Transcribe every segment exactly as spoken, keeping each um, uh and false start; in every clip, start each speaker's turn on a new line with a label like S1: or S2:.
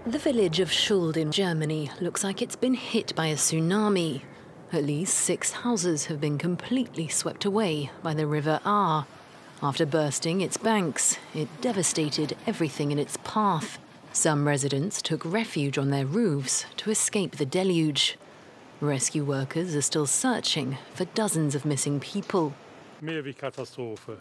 S1: The village of Schuld in Germany looks like it's been hit by a tsunami. At least six houses have been completely swept away by the River Ahr. After bursting its banks, it devastated everything in its path. Some residents took refuge on their roofs to escape the deluge. Rescue workers are still searching for dozens of missing people.
S2: Mehr wie Katastrophe.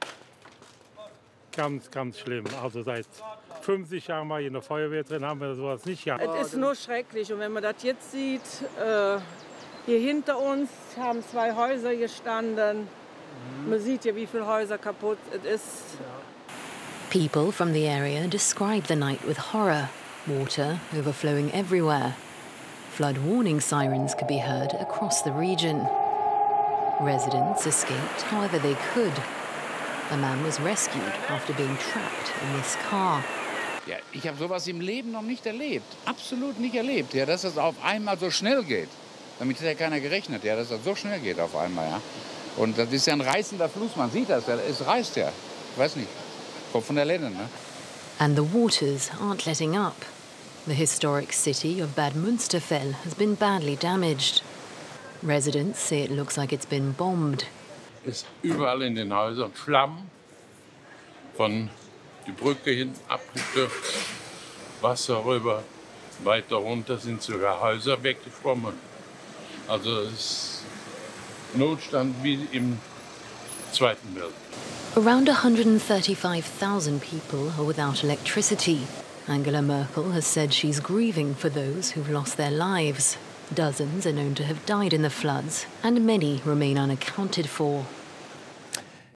S2: Ganz, ganz schlimm. Also seit fünfzig Jahren mal in der Feuerwehr drin haben wir sowas nicht gehabt.
S3: Es ist nur schrecklich. Und wenn man das jetzt sieht, äh, hier hinter uns haben zwei Häuser gestanden. Mhm. Man sieht ja, wie viele Häuser kaputt es ist.
S1: People from the area describe the night with horror. Water overflowing everywhere. Flood warning sirens could be heard across the region. Residents escaped however they could. A man was rescued after being trapped in this car.
S4: Ja, ich habe sowas im Leben noch nicht erlebt. Absolut nicht erlebt, ja, dass es auf einmal so schnell geht. Damit hat ja keiner gerechnet, ja, dass das so schnell geht auf einmal. Ja. Und das ist ja ein reißender Fluss, man sieht das, ja, es reißt ja. Ich weiß nicht, kommt von der Lände. Ne?
S1: And the waters aren't letting up. The historic city of Bad Münsterfell has been badly damaged. Residents say it looks like it's been bombed.
S5: Ist überall in den Häusern Flammen, von die Brücke hin abgestürzt, Wasser rüber, weiter runter sind sogar Häuser weggeschwommen. Also es ist Notstand wie im Zweiten Weltkrieg.
S1: Around one hundred thirty-five thousand people are without electricity. Angela Merkel has said she's grieving for those who've lost their lives. Dozens are known to have died in the floods, and many remain unaccounted for.